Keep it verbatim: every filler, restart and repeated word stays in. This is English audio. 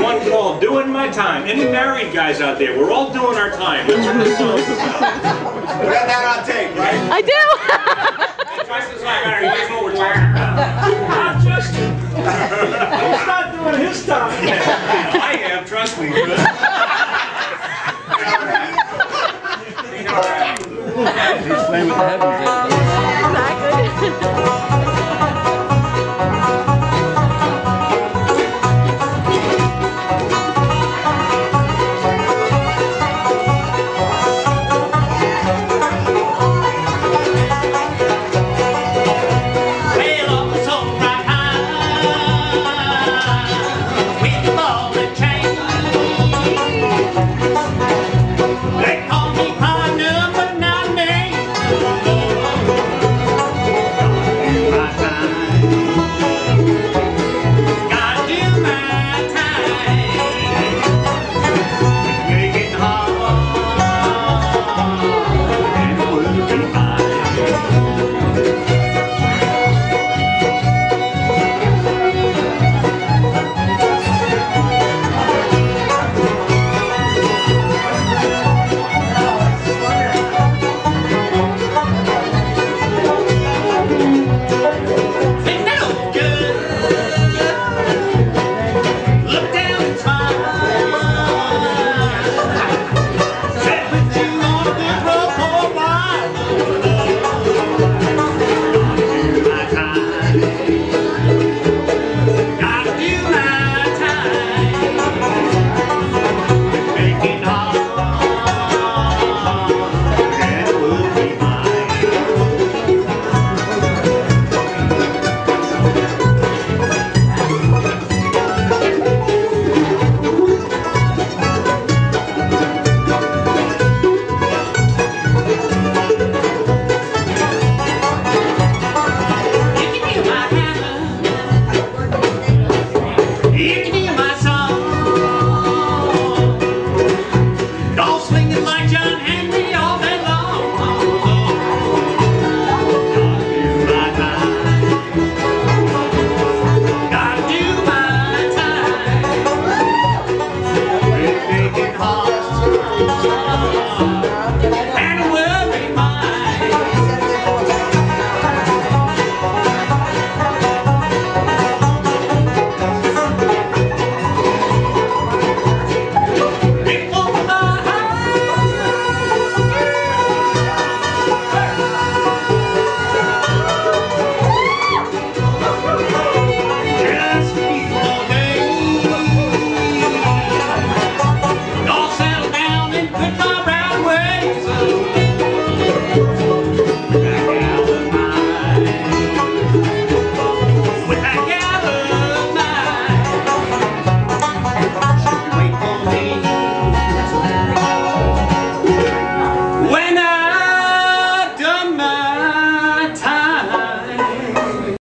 one called Doing My Time. Any married guys out there, we're all doing our time. That's what this song is about. We got that on tape, right? I do! Twice as high, you guys know what we're talking about. I'm just... He's not doing his time. I am, trust me. He's playing with the heavens. Exactly.